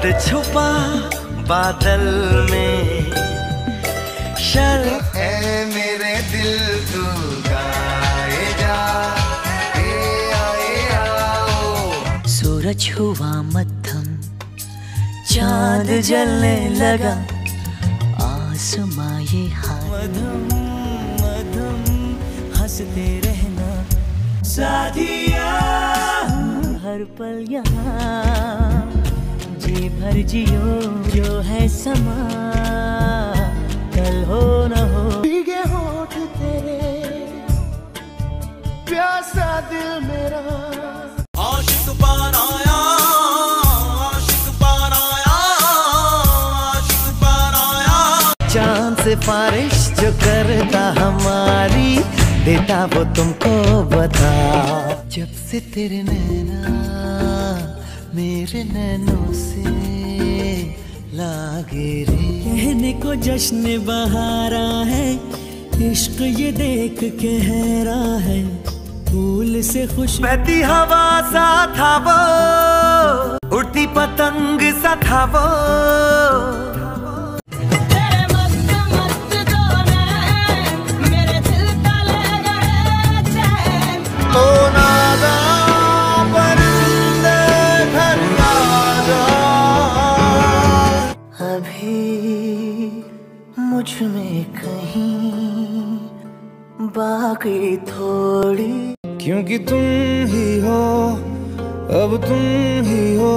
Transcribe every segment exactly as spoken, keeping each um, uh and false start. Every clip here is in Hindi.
चांद छुपा बादल में, शर्त है मेरे दिल तू गाए जा, ए आए आओ। सूरज हुआ मध्यम, चांद जलने लगा, आसमां ये हाल। मधुम मधुम हंसते रहना साथिया, हर पल यहाँ जी भर जियो, जो है समा कल हो न हो। भीगे होठ तेरे, प्यासा दिल मेरा, आशिक पान आया, आशिक पान आया, आशिक पान आया। चांद से बारिश जो करता हमारी, देता वो तुमको बता। जब से तेरे नैना मेरे नैनों से लागे रे, कहने को जश्न बहारा है, इश्क ये देख के हैरा है। फूल से खुश बहती हवा सा था वो, उड़ती पतंग सा था वो। मुझ में कहीं बाकी थोड़ी, क्योंकि तुम ही हो, अब तुम ही हो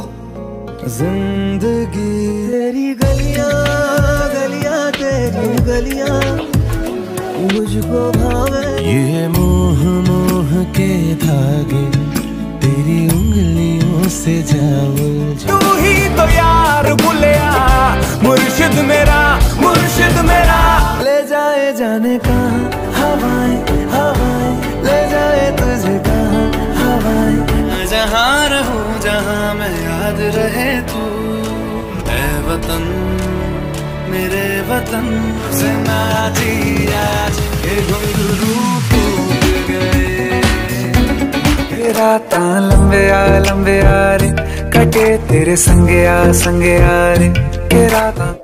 जिंदगी। तेरी गलियां गलियां तेरी गलियां मुझको भावे, ये मोह मोह के धागे तेरी उंगलियों से जाओ। तू ही तो यार बुलिया, मुर्शिद मेरा मुर्शिद मेरा। ले जाए जाने कहाँ हवाएं हवाएं, ले जाए तुझे कहाँ हवाएं। जहाँ रहूं जहाँ मैं याद रहे तू, ऐ वतन मेरे वतन से नाची आज के घुंघरू टूट गए। राता लंबे आ लंबे आ रे, कटे तेरे संगे आ संगे आ रे, के राता